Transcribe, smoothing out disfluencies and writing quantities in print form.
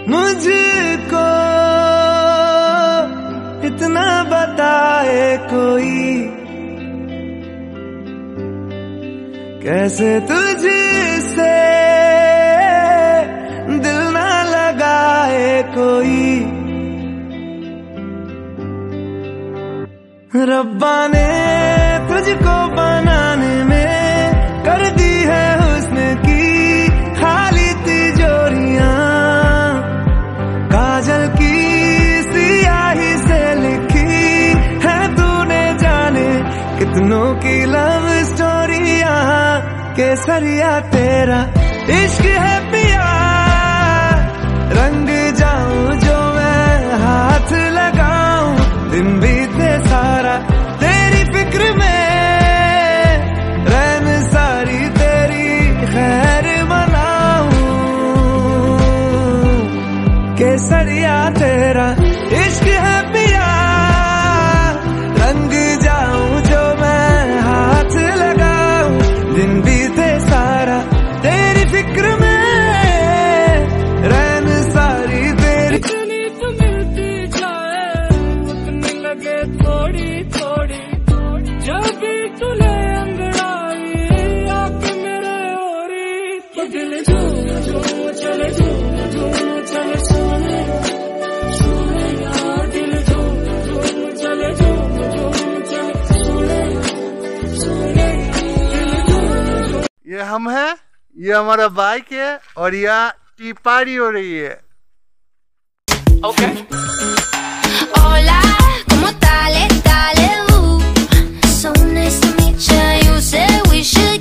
मुझको इतना बताए कोई, कैसे तुझसे दिल ना लगाए कोई। रब्बा ने तुझको बनाने में कर दी है हुस्न की खाली तिजोरियां, काजल की सियाही से लिखी है तूने जाने कितनों की लव स्टोरियां। केसरिया तेरा इश्क है पिया, रंग जाऊं जो मैं हाथ लगाऊं, दिन बीते सारा तेरी फिक्र में, रैन सारी तेरी खैर मनाऊं। केसरिया तेरा इश्क है पिया, रंग जाऊं जो मैं हाथ लगाऊं, दिन बीते सारा तेरी फिक्र में, रैन सारी तेरी। तो मिलती जाए उतनी लगे थोड़ी थोड़ी, जब भी तुले अंगड़ाई आके मेरे ओरी, तो दिल झूम झूम चले, झूम झूम चले सोने सोने यार, दिल झूम झूम चले, झूम झूम चले सोने सोने, दिल झूम झूम। ये हम हैं, ये हमारा बाइक है और यहाँ टी पार्टी हो रही है। Okay. Hola, ¿cómo tal? Dale, So nice to meet you. You said we should